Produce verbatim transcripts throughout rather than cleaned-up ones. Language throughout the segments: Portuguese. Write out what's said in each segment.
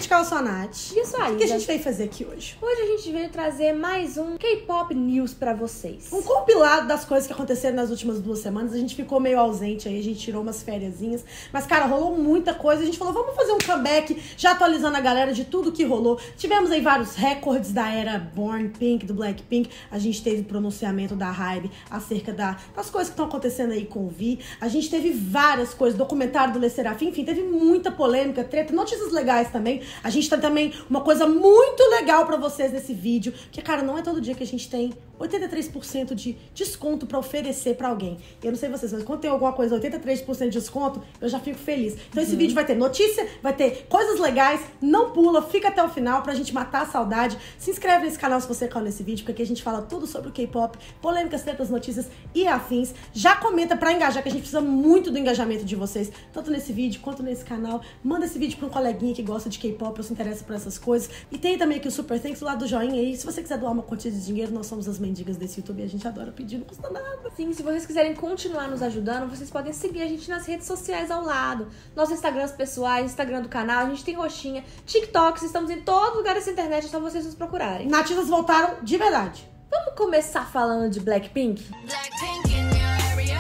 gente, que eu sou a Nath. E eu sou a Isa. O que a gente veio fazer aqui hoje? Hoje a gente veio trazer mais um K-Pop News pra vocês. Um compilado das coisas que aconteceram nas últimas duas semanas. A gente ficou meio ausente aí, a gente tirou umas fériasinhas. Mas, cara, rolou muita coisa. A gente falou, vamos fazer um comeback, já atualizando a galera de tudo que rolou. Tivemos aí vários recordes da era Born Pink, do Blackpink. A gente teve pronunciamento da Hybe acerca da, das coisas que estão acontecendo aí com o V. A gente teve várias coisas, documentário do Le Sserafim, enfim, teve muita polêmica, treta, notícias legais também. A gente tem também uma coisa muito legal pra vocês nesse vídeo, que, cara, não é todo dia que a gente tem oitenta e três por cento de desconto pra oferecer pra alguém. Eu não sei vocês, mas quando tem alguma coisa, oitenta e três por cento de desconto, eu já fico feliz. Então esse uhum. vídeo vai ter notícia, vai ter coisas legais, não pula, fica até o final pra gente matar a saudade. Se inscreve nesse canal se você caiu nesse vídeo, porque aqui a gente fala tudo sobre o K-pop, polêmicas, tretas, notícias e afins. Já comenta pra engajar, que a gente precisa muito do engajamento de vocês, tanto nesse vídeo quanto nesse canal. Manda esse vídeo pra um coleguinha que gosta de K-pop ou se interessa por essas coisas. E tem também aqui o Super Thanks do lado do joinha aí. Se você quiser doar uma quantia de dinheiro, nós somos as mendigas desse YouTube e a gente adora pedir, não custa nada. Sim, se vocês quiserem continuar nos ajudando, vocês podem seguir a gente nas redes sociais ao lado. Nossos Instagrams pessoais, Instagram do canal, a gente tem roxinha, TikToks, estamos em todo lugar dessa internet, é só vocês nos procurarem. Nativas voltaram de verdade. Vamos começar falando de Blackpink? Blackpink in your area.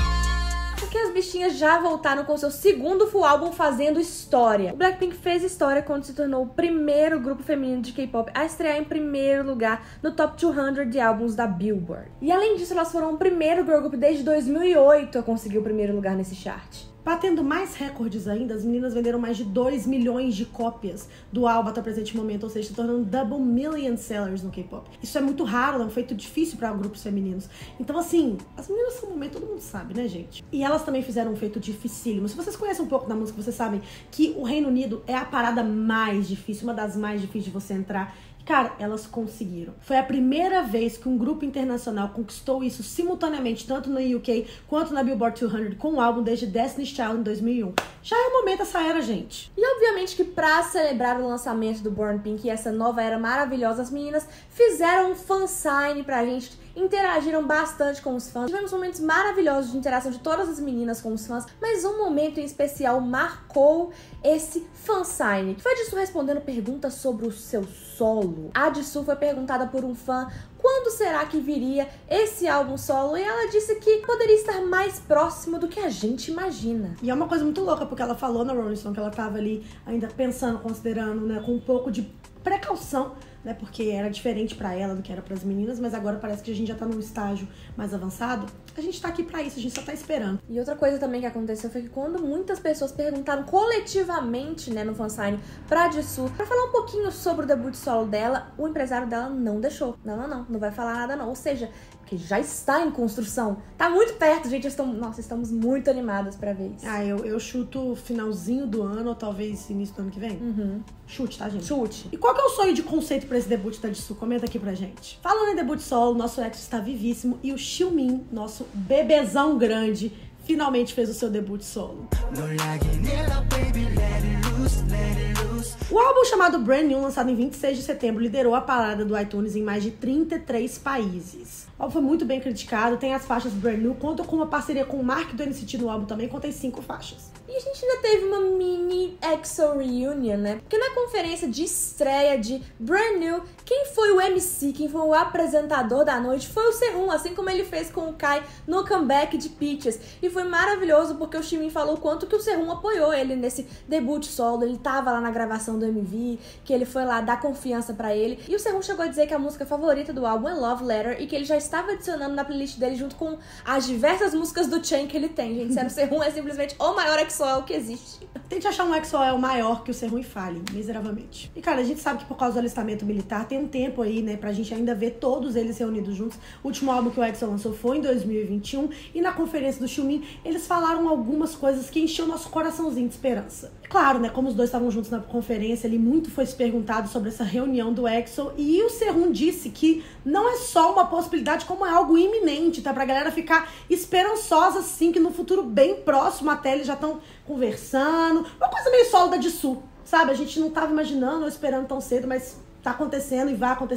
Porque as bichinhas já voltaram com seu segundo full álbum fazendo história. O Blackpink fez história quando se tornou o primeiro grupo feminino de K-pop a estrear em primeiro lugar no Top duzentos de álbuns da Billboard. E além disso, elas foram o primeiro girl group desde dois mil e oito a conseguir o primeiro lugar nesse chart. Batendo mais recordes ainda, as meninas venderam mais de dois milhões de cópias do álbum até o presente momento, ou seja, se tornando double million sellers no K-pop. Isso é muito raro, é um feito difícil para grupos femininos. Então, assim, as meninas são um momento, todo mundo sabe, né, gente? E elas também fizeram um feito dificílimo. Se vocês conhecem um pouco da música, vocês sabem que o Reino Unido é a parada mais difícil, uma das mais difíceis de você entrar. Cara, elas conseguiram. Foi a primeira vez que um grupo internacional conquistou isso simultaneamente, tanto no U K quanto na Billboard duzentos, com o álbum desde Destiny's Child em dois mil e um. Já é o momento dessa era, gente. E obviamente que pra celebrar o lançamento do Born Pink e essa nova era maravilhosa, as meninas fizeram um fansign pra gente, interagiram bastante com os fãs. Tivemos momentos maravilhosos de interação de todas as meninas com os fãs, mas um momento em especial marcou esse fansign, que foi a Jisoo respondendo perguntas sobre o seu solo. A Jisoo foi perguntada por um fã quando será que viria esse álbum solo, e ela disse que poderia estar mais próximo do que a gente imagina. E é uma coisa muito louca, porque ela falou na Rolling Stone que ela tava ali ainda pensando, considerando, né, com um pouco de precaução, né, porque era diferente pra ela do que era pras meninas, mas agora parece que a gente já tá num estágio mais avançado. A gente tá aqui pra isso, a gente só tá esperando. E outra coisa também que aconteceu foi que quando muitas pessoas perguntaram coletivamente, né, no fansign pra Jisoo, pra falar um pouquinho sobre o debut solo dela, o empresário dela não deixou. Não, não, não, não vai falar nada não. Ou seja, que já está em construção. Tá muito perto, gente. Estamos, nossa, estamos muito animadas pra ver isso. Ah, eu, eu chuto finalzinho do ano, ou talvez início do ano que vem. Uhum. Chute, tá, gente? Chute. E qual que é o sonho de conceito pra esse debut da Jisoo? Comenta aqui pra gente. Falando em debut solo, nosso ex está vivíssimo e o Xiumin, nosso bebezão grande, finalmente fez o seu debut solo. O álbum chamado Brand New, lançado em vinte e seis de setembro, liderou a parada do iTunes em mais de trinta e três países. O álbum foi muito bem criticado, tem as faixas Brand New, conta com uma parceria com o Mark do N C T no álbum também, contém cinco faixas. E a gente ainda teve uma mini EXO reunion, né? Porque na conferência de estreia de Brand New, quem foi o M C, quem foi o apresentador da noite foi o Sehun, assim como ele fez com o Kai no comeback de Peaches. E foi maravilhoso porque o Xiumin falou o quanto que o Sehun apoiou ele nesse debut solo, ele tava lá na gravação do M V, que ele foi lá dar confiança pra ele. E o Sehun chegou a dizer que a música favorita do álbum é Love Letter e que ele já estava adicionando na playlist dele junto com as diversas músicas do Chain que ele tem, gente. Sério, o Sehun é simplesmente o maior EXO que existe. Tente achar um EXO maior que o Sehun e fale, miseravelmente. E, cara, a gente sabe que por causa do alistamento militar tem um tempo aí, né, pra gente ainda ver todos eles reunidos juntos. O último álbum que o EXO lançou foi em dois mil e vinte e um e na conferência do Xiumin eles falaram algumas coisas que encheu nosso coraçãozinho de esperança. Claro, né, como os dois estavam juntos na conferência, ali muito foi se perguntado sobre essa reunião do EXO e o Sehun disse que não é só uma possibilidade, como é algo iminente, tá? Pra galera ficar esperançosa, assim, que no futuro bem próximo até eles já estão conversando. Uma coisa meio sólida de Sul, sabe? A gente não tava imaginando ou esperando tão cedo, mas tá acontecendo e vai acontecer.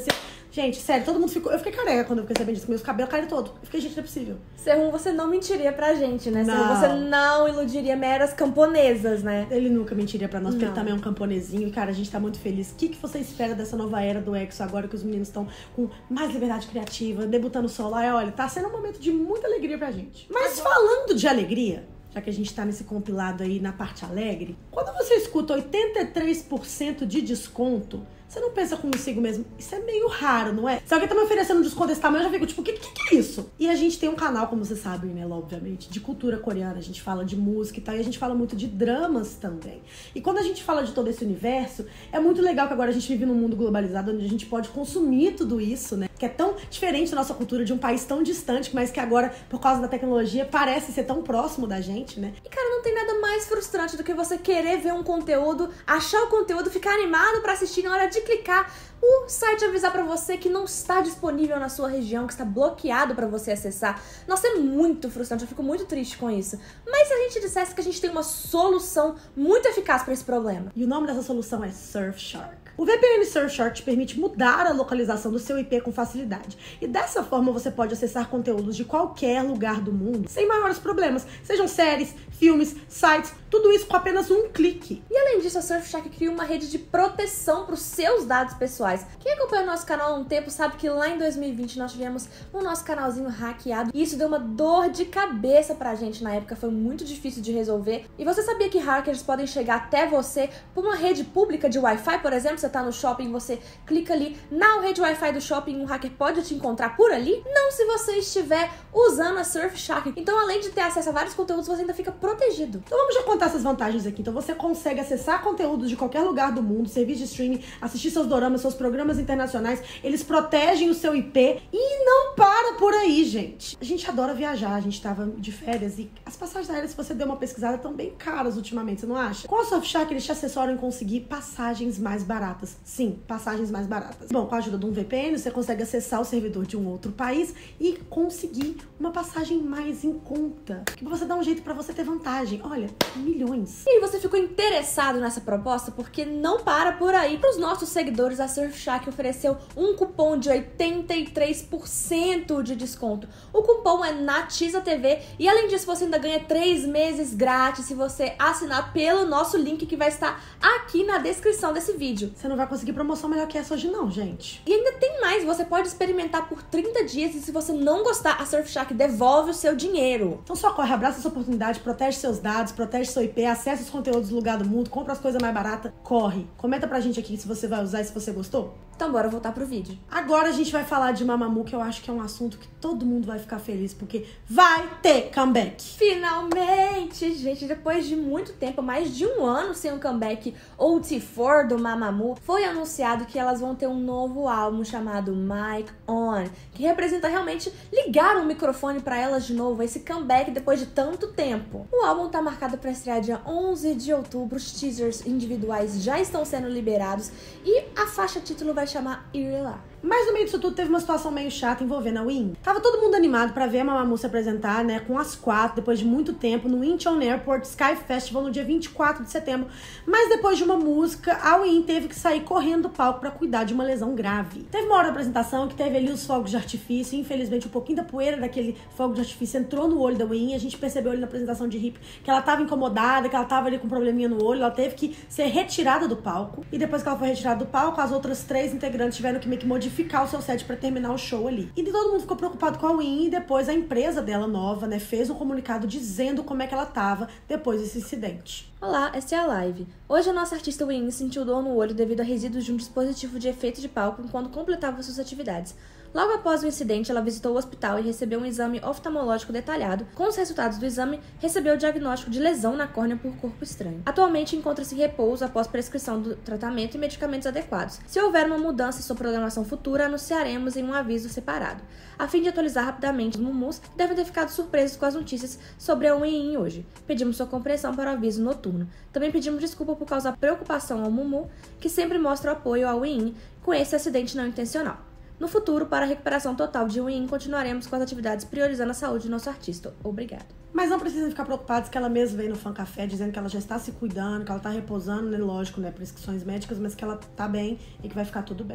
Gente, sério, todo mundo ficou... Eu fiquei careca quando eu fiquei sabendo disso, meus cabelos caíram todo. Eu fiquei, gente, não é possível. Sehun, você não mentiria pra gente, né? Sehun, Não. você não iludiria meras camponesas, né? Ele nunca mentiria pra nós, porque Não. ele também é um camponesinho. E, cara, a gente tá muito feliz. O que, que você espera dessa nova era do EXO agora que os meninos estão com mais liberdade criativa, debutando solo? Aí, olha, tá sendo um momento de muita alegria pra gente. Mas falando de alegria, já que a gente tá nesse compilado aí na parte alegre, quando você escuta oitenta e três por cento de desconto, você não pensa consigo mesmo, isso é meio raro, não é? Se alguém tá me oferecendo um desconto desse tamanho, eu já fico tipo, o que, que, que é isso? E a gente tem um canal, como vocês sabem, né, obviamente, de cultura coreana. A gente fala de música e tal, e a gente fala muito de dramas também. E quando a gente fala de todo esse universo, é muito legal que agora a gente vive num mundo globalizado, onde a gente pode consumir tudo isso, né? Que é tão diferente da nossa cultura, de um país tão distante, mas que agora, por causa da tecnologia, parece ser tão próximo da gente, né? E, cara, não tem nada mais frustrante do que você querer ver um conteúdo, achar o conteúdo, ficar animado pra assistir na hora de clicar, o site avisar pra você que não está disponível na sua região, que está bloqueado pra você acessar. Nossa, é muito frustrante, eu fico muito triste com isso. Mas se a gente dissesse que a gente tem uma solução muito eficaz pra esse problema? E o nome dessa solução é Surfshark. O V P N Surfshark te permite mudar a localização do seu I P com facilidade. E dessa forma você pode acessar conteúdos de qualquer lugar do mundo sem maiores problemas. Sejam séries, filmes, sites, tudo isso com apenas um clique. E além disso, a Surfshark cria uma rede de proteção para os seus dados pessoais. Quem acompanha o nosso canal há um tempo sabe que lá em dois mil e vinte nós tivemos o nosso canalzinho hackeado. E isso deu uma dor de cabeça pra gente na época, foi muito difícil de resolver. E você sabia que hackers podem chegar até você por uma rede pública de Wi-Fi, por exemplo? Você tá no shopping, você clica ali na rede Wi-Fi do shopping, um hacker pode te encontrar por ali? Não se você estiver usando a Surfshark. Então, além de ter acesso a vários conteúdos, você ainda fica protegido. Então vamos já contar essas vantagens aqui. Então você consegue acessar conteúdos de qualquer lugar do mundo, serviço de streaming, assistir seus doramas, seus programas internacionais. Eles protegem o seu I P e não para por aí, gente. A gente adora viajar, a gente tava de férias e as passagens aéreas, se você der uma pesquisada, estão bem caras ultimamente, você não acha? Com a Surfshark, eles te assessoram em conseguir passagens mais baratas. Sim, passagens mais baratas. Bom, com a ajuda de um V P N, você consegue acessar o servidor de um outro país e conseguir uma passagem mais em conta. Que você dá um jeito pra você ter vantagem. Olha, milhões. E você ficou interessado nessa proposta? Porque não para por aí. Para os nossos seguidores, a Surfshark ofereceu um cupom de oitenta e três por cento de desconto. O cupom é NATIZATV e além disso você ainda ganha três meses grátis se você assinar pelo nosso link que vai estar aqui na descrição desse vídeo. Você não vai conseguir promoção melhor que essa hoje não, gente. E ainda tem mais, você pode experimentar por trinta dias e se você não gostar, a Surfshark devolve o seu dinheiro. Então só corre, abraça essa oportunidade, protege seus dados, protege seu I P, acessa os conteúdos do lugar do mundo, compra as coisas mais baratas, corre. Comenta pra gente aqui se você vai usar e se você gostou. Então bora voltar pro vídeo. Agora a gente vai falar de Mamamoo, que eu acho que é um assunto que todo mundo vai ficar feliz, porque vai ter comeback. Finalmente, gente, depois de muito tempo, mais de um ano sem um comeback O T quatro do Mamamoo, foi anunciado que elas vão ter um novo álbum chamado Mic On, que representa realmente ligar o microfone pra elas de novo, esse comeback depois de tanto tempo. O álbum tá marcado pra estrear dia onze de outubro, os teasers individuais já estão sendo liberados e a faixa título vai chamar Irregular. Mas no meio disso tudo teve uma situação meio chata envolvendo a Win. Tava todo mundo animado pra ver a Mamamoo se apresentar, né, com as quatro, depois de muito tempo, no Incheon Airport Sky Festival no dia vinte e quatro de setembro. Mas depois de uma música, a Win teve que sair correndo do palco pra cuidar de uma lesão grave. Teve uma hora da apresentação que teve ali os fogos de artifício, e infelizmente um pouquinho da poeira daquele fogo de artifício entrou no olho da Win. A gente percebeu ali na apresentação de Hip que ela tava incomodada, que ela tava ali com um probleminha no olho, ela teve que ser retirada do palco. E depois que ela foi retirada do palco, as outras três integrantes tiveram que meio que modificar o seu set pra terminar o show ali. E todo mundo ficou preocupado com a Win e depois a empresa dela nova, né, fez um comunicado dizendo como é que ela tava depois desse incidente. Olá, esta é a live. Hoje a nossa artista Win sentiu dor no olho devido a resíduos de um dispositivo de efeito de palco enquanto completava suas atividades. Logo após o incidente, ela visitou o hospital e recebeu um exame oftalmológico detalhado. Com os resultados do exame, recebeu o diagnóstico de lesão na córnea por corpo estranho. Atualmente encontra-se em repouso após prescrição do tratamento e medicamentos adequados. Se houver uma mudança em sua programação futura, anunciaremos em um aviso separado. A fim de atualizar rapidamente os mumus, que devem ter ficado surpresos com as notícias sobre a Win hoje. Pedimos sua compreensão para o aviso noturno. Também pedimos desculpa por causar preocupação ao mumu, que sempre mostra o apoio ao Win com esse acidente não intencional. No futuro, para a recuperação total de Win, continuaremos com as atividades priorizando a saúde do nosso artista. Obrigada. Mas não precisam ficar preocupados que ela mesma veio no Fan Café dizendo que ela já está se cuidando, que ela está repousando, né? Lógico, né? Prescrições médicas, mas que ela tá bem e que vai ficar tudo bem. Vamos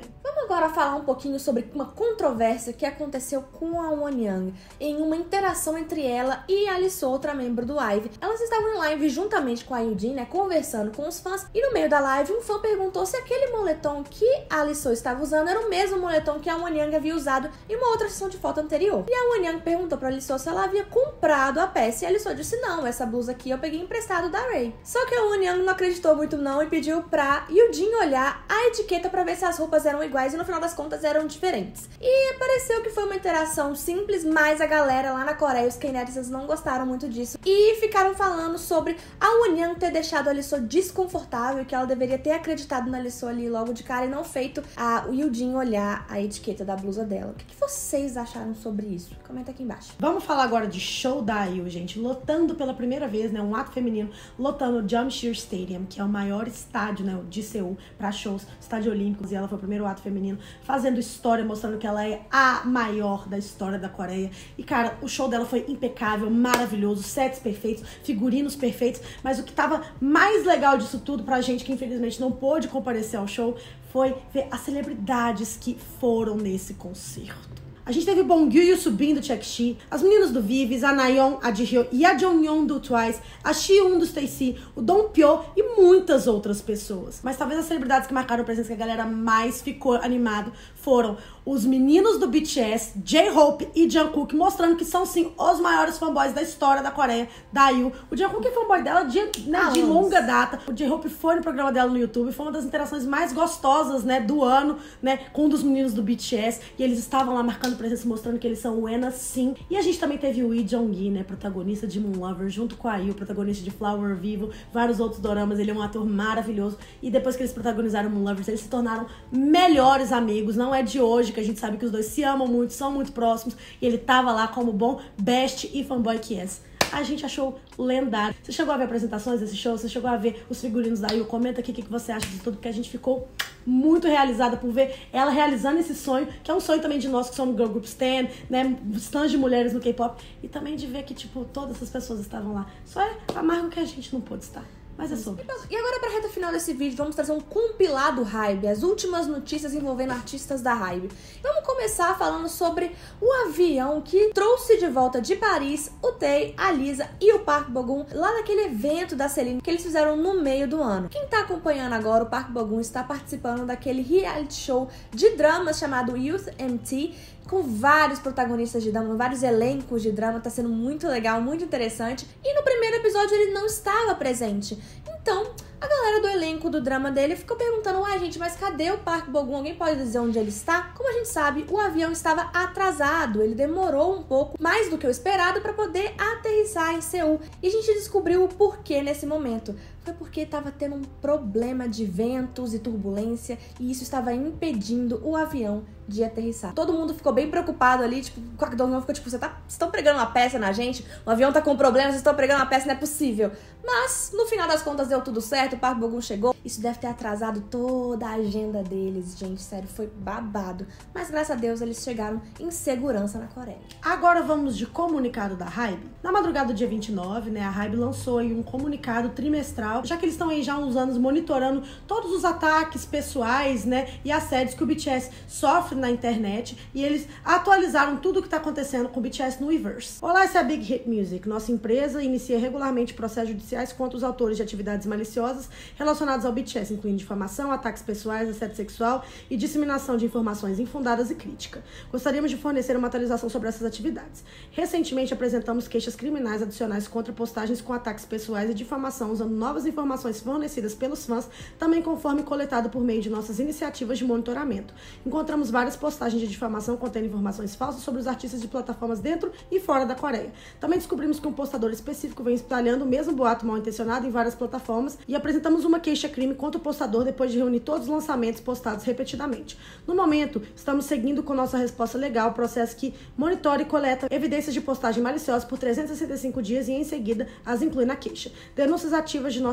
agora falar um pouquinho sobre uma controvérsia que aconteceu com a Wonyoung em uma interação entre ela e a Lee, outra membro do IVE. Elas estavam em live juntamente com a Yoo Jin, né, conversando com os fãs, e no meio da live um fã perguntou se aquele moletom que a Lee estava usando era o mesmo moletom que a Wonyoung havia usado em uma outra sessão de foto anterior. E a Wonyoung perguntou pra Lee se ela havia comprado a peça, e a Lee disse não, essa blusa aqui eu peguei emprestado da Ray. Só que a Wonyoung não acreditou muito não e pediu pra Yoo Jin olhar a etiqueta pra ver se as roupas eram iguais, e no final das contas eram diferentes. E pareceu que foi uma interação simples, mas a galera lá na Coreia, os K-netizens, não gostaram muito disso e ficaram falando sobre a Wonyoung ter deixado a Lee desconfortável e que ela deveria ter acreditado na Lee ali logo de cara e não feito a Yoo Jin olhar a etiqueta da blusa dela. O que, que vocês acharam sobre isso? Comenta aqui embaixo. Vamos falar agora de show da I U, gente, lotando pela primeira vez, né, um ato feminino, lotando o Jamshir Stadium, que é o maior estádio, né, de Seul, para shows, estádio olímpicos, e ela foi o primeiro ato feminino, fazendo história, mostrando que ela é a maior da história da Coreia. E, cara, o show dela foi impecável, maravilhoso, sets perfeitos, figurinos perfeitos, mas o que tava mais legal disso tudo pra gente, que infelizmente não pôde comparecer ao show, foi ver as celebridades que foram nesse concerto. A gente teve Bongyu subindo do Chekchi, as meninas do Vives, a Nayeon, a Jihyo e a Jonghyun do Twice, a Xiun do Stacey, o Dongpyo e muitas outras pessoas. Mas talvez as celebridades que marcaram presença, que a galera mais ficou animado, foram os meninos do B T S, J-Hope e Jungkook, mostrando que são sim os maiores fanboys da história da Coreia, da I U. O Jungkook é fanboy dela de, né, de longa data. O J-Hope foi no programa dela no YouTube, foi uma das interações mais gostosas, né, do ano, né, com um dos meninos do B T S, e eles estavam lá marcando presença, mostrando que eles são o ENA sim. E a gente também teve o Lee Jong-gi, né, protagonista de Moon Lover, junto com a I U, protagonista de Flower Vivo, vários outros doramas. Ele é um ator maravilhoso, e depois que eles protagonizaram Moon Lovers, eles se tornaram melhores amigos. Não é de hoje que a gente sabe que os dois se amam muito, são muito próximos, e ele tava lá como bom best e fanboy que é. A gente achou lendário. Você chegou a ver apresentações desse show? Você chegou a ver os figurinos da I U? Comenta aqui o que você acha de tudo, porque a gente ficou muito realizada por ver ela realizando esse sonho, que é um sonho também de nós que somos Girl Group Stan, né, stands de mulheres no K-pop, e também de ver que, tipo, todas essas pessoas estavam lá. Só é amargo que a gente não pôde estar. Mas é sobre. E agora, pra reta final desse vídeo, vamos trazer um compilado Hybe, as últimas notícias envolvendo artistas da Hybe. Vamos começar falando sobre o avião que trouxe de volta de Paris o Tae, a Lisa e o Park Bo-gum lá naquele evento da Celine que eles fizeram no meio do ano. Quem tá acompanhando agora, o Park Bo-gum está participando daquele reality show de dramas chamado Youth M T, com vários protagonistas de drama, vários elencos de drama. Tá sendo muito legal, muito interessante. E no primeiro episódio ele não estava presente. Então, a galera do elenco do drama dele ficou perguntando: uai, gente, mas cadê o Park Bo-gum? Alguém pode dizer onde ele está? Como a gente sabe, o avião estava atrasado. Ele demorou um pouco mais do que o esperado para poder aterrissar em Seul. E a gente descobriu o porquê nesse momento. Foi porque estava tendo um problema de ventos e turbulência, e isso estava impedindo o avião de aterrissar. Todo mundo ficou bem preocupado ali, tipo, o Kwak Dong-hyun ficou tipo, você tá, vocês estão pregando uma peça na gente? O avião tá com problema, vocês estão pregando uma peça, não é possível. Mas, no final das contas, deu tudo certo, o Park Bo-gum chegou. Isso deve ter atrasado toda a agenda deles, gente, sério, foi babado. Mas, graças a Deus, eles chegaram em segurança na Coreia. Agora vamos de comunicado da Hybe. Na madrugada do dia vinte e nove, né, a Hybe lançou aí um comunicado trimestral, já que eles estão aí já há uns anos monitorando todos os ataques pessoais, né, e assédios que o B T S sofre na internet, e eles atualizaram tudo o que está acontecendo com o B T S no Weverse. Olá, essa é a Big Hit Music. Nossa empresa inicia regularmente processos judiciais contra os autores de atividades maliciosas relacionadas ao B T S, incluindo difamação, ataques pessoais, assédio sexual e disseminação de informações infundadas e crítica. Gostaríamos de fornecer uma atualização sobre essas atividades. Recentemente apresentamos queixas criminais adicionais contra postagens com ataques pessoais e difamação, usando novas informações fornecidas pelos fãs, também conforme coletado por meio de nossas iniciativas de monitoramento. Encontramos várias postagens de difamação contendo informações falsas sobre os artistas de plataformas dentro e fora da Coreia. Também descobrimos que um postador específico vem espalhando o mesmo boato mal intencionado em várias plataformas, e apresentamos uma queixa-crime contra o postador depois de reunir todos os lançamentos postados repetidamente. No momento, estamos seguindo com nossa resposta legal o processo que monitora e coleta evidências de postagem maliciosa por trezentos e sessenta e cinco dias e em seguida as inclui na queixa. Denúncias ativas de nossos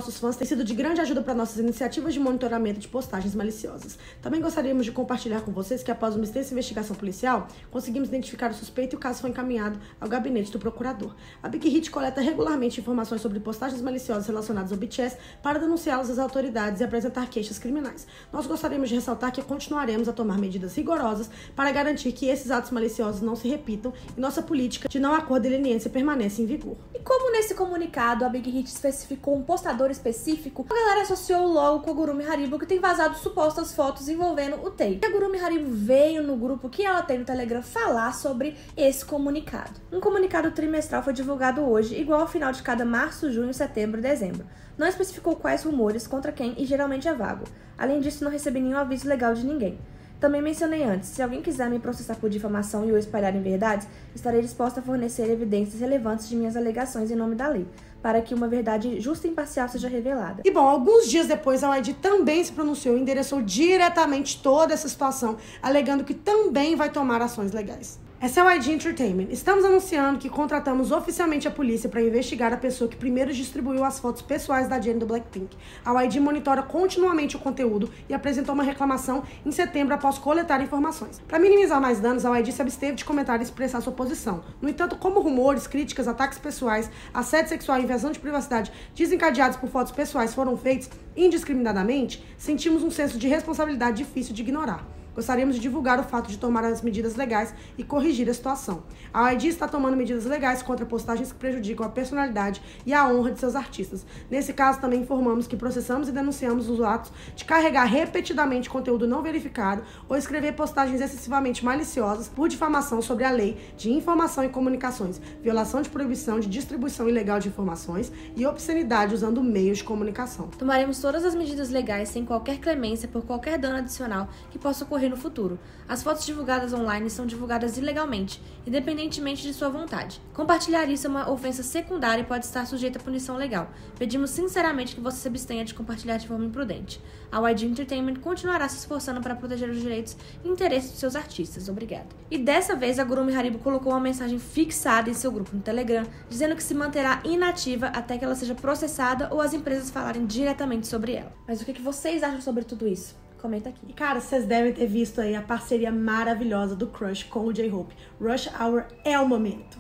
nossos fãs tem sido de grande ajuda para nossas iniciativas de monitoramento de postagens maliciosas. Também gostaríamos de compartilhar com vocês que, após uma extensa investigação policial, conseguimos identificar o suspeito e o caso foi encaminhado ao gabinete do procurador. A Big Hit coleta regularmente informações sobre postagens maliciosas relacionadas ao B T S para denunciá-las às autoridades e apresentar queixas criminais. Nós gostaríamos de ressaltar que continuaremos a tomar medidas rigorosas para garantir que esses atos maliciosos não se repitam e nossa política de não acordo de leniência permanece em vigor. E como nesse comunicado a Big Hit especificou um postador específico, a galera associou logo com a Gurumi Haribo, que tem vazado supostas fotos envolvendo o Tae. E a Gurumi Haribo veio no grupo que ela tem no Telegram falar sobre esse comunicado. Um comunicado trimestral foi divulgado hoje, igual ao final de cada março, junho, setembro e dezembro. Não especificou quais rumores, contra quem e geralmente é vago. Além disso, não recebi nenhum aviso legal de ninguém. Também mencionei antes, se alguém quiser me processar por difamação e ou espalhar inverdades, estarei disposta a fornecer evidências relevantes de minhas alegações em nome da lei, para que uma verdade justa e imparcial seja revelada. E bom, alguns dias depois a Y G também se pronunciou e endereçou diretamente toda essa situação, alegando que também vai tomar ações legais. Essa é a Y G Entertainment. Estamos anunciando que contratamos oficialmente a polícia para investigar a pessoa que primeiro distribuiu as fotos pessoais da Jennie do Blackpink. A Y G monitora continuamente o conteúdo e apresentou uma reclamação em setembro após coletar informações. Para minimizar mais danos, a Y G se absteve de comentar e expressar sua posição. No entanto, como rumores, críticas, ataques pessoais, assédio sexual e invasão de privacidade desencadeados por fotos pessoais foram feitos indiscriminadamente, sentimos um senso de responsabilidade difícil de ignorar. Gostaríamos de divulgar o fato de tomar as medidas legais e corrigir a situação. A Y G está tomando medidas legais contra postagens que prejudicam a personalidade e a honra de seus artistas. Nesse caso, também informamos que processamos e denunciamos os atos de carregar repetidamente conteúdo não verificado ou escrever postagens excessivamente maliciosas por difamação sobre a lei de informação e comunicações, violação de proibição de distribuição ilegal de informações e obscenidade usando meios de comunicação. Tomaremos todas as medidas legais sem qualquer clemência por qualquer dano adicional que possa ocorrer no futuro. As fotos divulgadas online são divulgadas ilegalmente, independentemente de sua vontade. Compartilhar isso é uma ofensa secundária e pode estar sujeita a punição legal. Pedimos sinceramente que você se abstenha de compartilhar de forma imprudente. A Y G Entertainment continuará se esforçando para proteger os direitos e interesses de seus artistas. Obrigado. E dessa vez, a Gurumi Haribo colocou uma mensagem fixada em seu grupo no Telegram, dizendo que se manterá inativa até que ela seja processada ou as empresas falarem diretamente sobre ela. Mas o que vocês acham sobre tudo isso? Comenta aqui. E cara, vocês devem ter visto aí a parceria maravilhosa do Crush com o J-Hope. Rush Hour é o momento.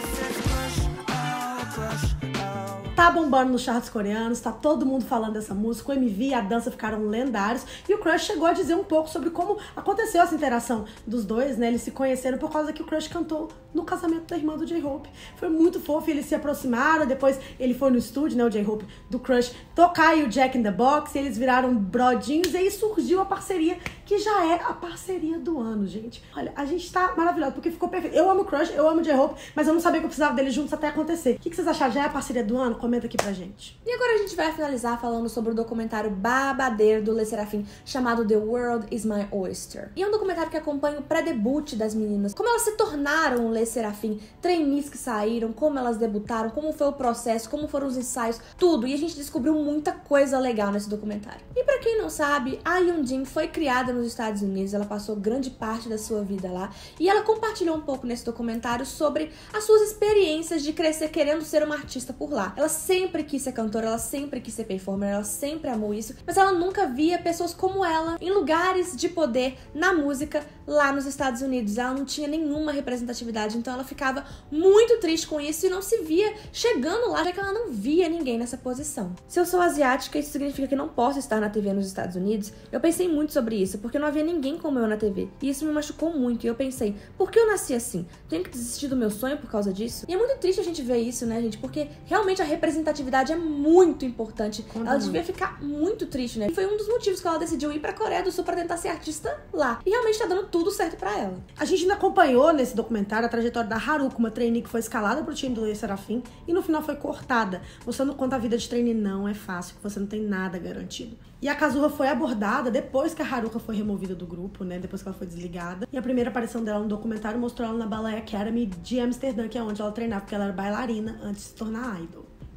Tá bombando nos charts coreanos, tá todo mundo falando dessa música, o M V e a dança ficaram lendários, e o Crush chegou a dizer um pouco sobre como aconteceu essa interação dos dois, né? Eles se conheceram por causa que o Crush cantou no casamento da irmã do J-Hope. Foi muito fofo, eles se aproximaram, depois ele foi no estúdio, né, o J-Hope do Crush, tocar e o Jack in the Box, e eles viraram brodinhos, e aí surgiu a parceria, que já é a parceria do ano, gente. Olha, a gente tá maravilhoso, porque ficou perfeito. Eu amo o Crush, eu amo o J-Hope, mas eu não sabia que eu precisava deles juntos até acontecer. O que vocês acharam? Já é a parceria do ano? Comenta aqui pra gente. E agora a gente vai finalizar falando sobre o documentário babadeiro do Le Sserafim, chamado The World is My Oyster. E é um documentário que acompanha o pré-debut das meninas, como elas se tornaram o Le Sserafim, trainees que saíram, como elas debutaram, como foi o processo, como foram os ensaios, tudo. E a gente descobriu muita coisa legal nesse documentário. E pra quem não sabe, a Hyunjin foi criada nos Estados Unidos, ela passou grande parte da sua vida lá, e ela compartilhou um pouco nesse documentário sobre as suas experiências de crescer querendo ser uma artista por lá. Ela sempre quis ser cantora, ela sempre quis ser performer, ela sempre amou isso, mas ela nunca via pessoas como ela em lugares de poder na música lá nos Estados Unidos. Ela não tinha nenhuma representatividade, então ela ficava muito triste com isso e não se via chegando lá, já que ela não via ninguém nessa posição. Se eu sou asiática, isso significa que não posso estar na T V nos Estados Unidos? Eu pensei muito sobre isso, porque não havia ninguém como eu na T V, e isso me machucou muito, e eu pensei, por que eu nasci assim? Tenho que desistir do meu sonho por causa disso? E é muito triste a gente ver isso, né, gente, porque realmente a representatividade é muito importante. Quando ela muito. devia ficar muito triste, né? E foi um dos motivos que ela decidiu ir pra Coreia do Sul pra tentar ser artista lá. E realmente tá dando tudo certo pra ela. A gente ainda acompanhou nesse documentário a trajetória da Haruka, uma trainee que foi escalada pro time do Le Sserafim e no final foi cortada, mostrando quanto a vida de trainee não é fácil, que você não tem nada garantido. E a Kazuha foi abordada depois que a Haruka foi removida do grupo, né? Depois que ela foi desligada. E a primeira aparição dela no documentário mostrou ela na Ballet Academy de Amsterdã, que é onde ela treinava, porque ela era bailarina antes de se tornar idol.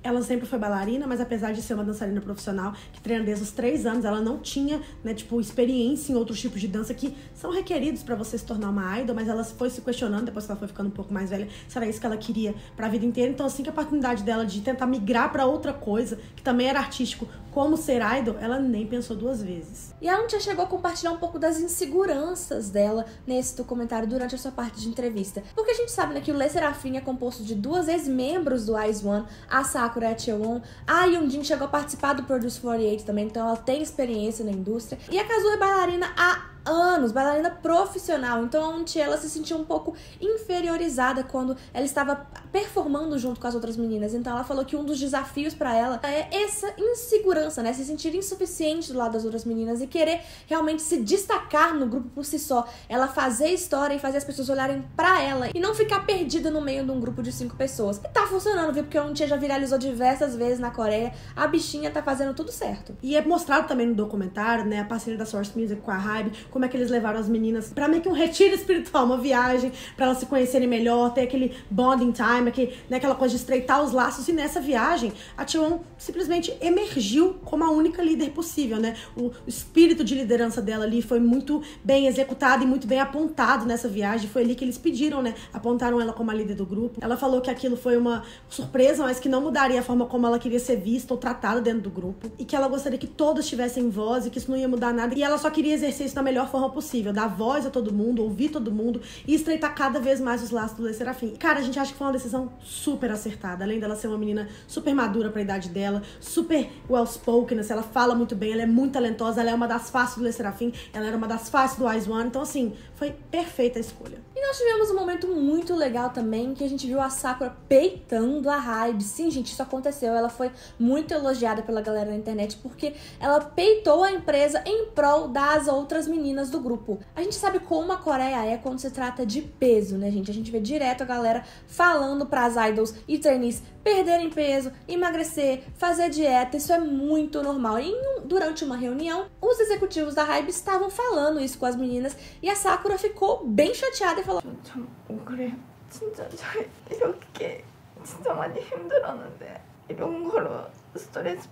Ela sempre foi bailarina, mas apesar de ser uma dançarina profissional, que treina desde os três anos, ela não tinha, né, tipo, experiência em outros tipos de dança que são requeridos pra você se tornar uma idol, mas ela foi se questionando, depois que ela foi ficando um pouco mais velha, se era isso que ela queria pra vida inteira. Então, assim que a oportunidade dela de tentar migrar pra outra coisa, que também era artístico, como ser idol, ela nem pensou duas vezes. E a Eunchae chegou a compartilhar um pouco das inseguranças dela nesse documentário durante a sua parte de entrevista. Porque a gente sabe, né, que o Le Sserafim é composto de duas ex-membros do I Z ONE, a Sakura e a Chaewon. A Yoonjin chegou a participar do Produce quarenta e oito também, então ela tem experiência na indústria. E a Kazuo é bailarina há anos, bailarina profissional, então a Eunchae, ela se sentiu um pouco inferiorizada quando ela estava performando junto com as outras meninas. Então ela falou que um dos desafios pra ela é essa insegurança, né, se sentir insuficiente do lado das outras meninas e querer realmente se destacar no grupo por si só, ela fazer história e fazer as pessoas olharem pra ela e não ficar perdida no meio de um grupo de cinco pessoas. E tá funcionando, viu, porque a Eunchae já viralizou diversas vezes na Coreia, a bichinha tá fazendo tudo certo. E é mostrado também no documentário, né, a parceria da Source Music com a Hybe, como é que eles levaram as meninas pra meio que um retiro espiritual, uma viagem, pra elas se conhecerem melhor, ter aquele bonding time, aquele, né, aquela coisa de estreitar os laços. E nessa viagem, a Chaewon simplesmente emergiu como a única líder possível, né? O, o espírito de liderança dela ali foi muito bem executado e muito bem apontado nessa viagem. Foi ali que eles pediram, né? Apontaram ela como a líder do grupo. Ela falou que aquilo foi uma surpresa, mas que não mudaria a forma como ela queria ser vista ou tratada dentro do grupo. E que ela gostaria que todos tivessem voz e que isso não ia mudar nada. E ela só queria exercer isso da melhor forma possível, dar voz a todo mundo, ouvir todo mundo e estreitar cada vez mais os laços do Le Sserafim. Cara, a gente acha que foi uma decisão super acertada, além dela ser uma menina super madura pra idade dela, super well-spoken, assim, ela fala muito bem, ela é muito talentosa, ela é uma das faces do Le Sserafim, ela era uma das faces do I Z ONE, então assim, foi perfeita a escolha. E nós tivemos um momento muito legal também, que a gente viu a Sakura peitando a Hybe. Sim, gente, isso aconteceu. Ela foi muito elogiada pela galera na internet, porque ela peitou a empresa em prol das outras meninas do grupo. A gente sabe como a Coreia é quando se trata de peso, né, gente? A gente vê direto a galera falando pras idols e trainees perderem peso, emagrecer, fazer dieta. Isso é muito normal. E durante uma reunião, os executivos da Hybe estavam falando isso com as meninas e a Sakura ficou bem chateada e falou: 참 그래 진짜 잘 이렇게 진짜 많이 힘들었는데 이런 거로 스트레스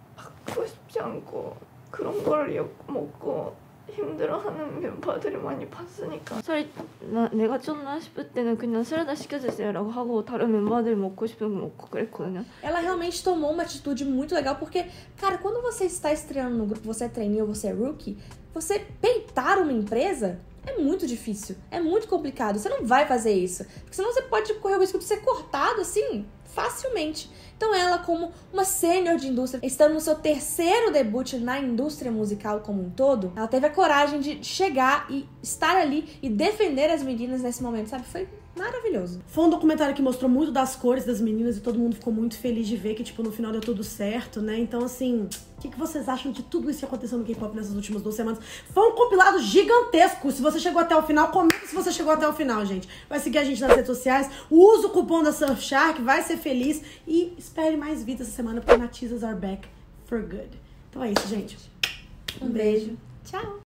받고 싶지 않고 그런 걸 먹고 힘들어하는 멤버들이 많이 봤으니까 살 나, 내가 쪘나 싶을 때는 그냥 사라다 시켜주세요라고 하고 다른 멤버들이 먹고 싶은 거 먹고 그랬거든요. Ela realmente tomou uma atitude muito legal, porque, cara, quando você está estreando no grupo, você é trainee ou você é rookie, você peitar uma empresa é muito difícil, é muito complicado. Você não vai fazer isso, porque senão você pode correr o risco de ser cortado assim facilmente. Então ela, como uma sênior de indústria, estando no seu terceiro debut na indústria musical como um todo, ela teve a coragem de chegar e estar ali e defender as meninas nesse momento, sabe? Foi maravilhoso. Foi um documentário que mostrou muito das cores das meninas e todo mundo ficou muito feliz de ver que, tipo, no final deu tudo certo, né? Então, assim, o que, que vocês acham de tudo isso que aconteceu no K-pop nessas últimas duas semanas? Foi um compilado gigantesco. Se você chegou até o final, comenta se você chegou até o final, gente. Vai seguir a gente nas redes sociais, usa o cupom da Surfshark, vai ser feliz e espere mais vídeos essa semana, porque Natizas are back for good. Então é isso, gente. Um beijo. Tchau.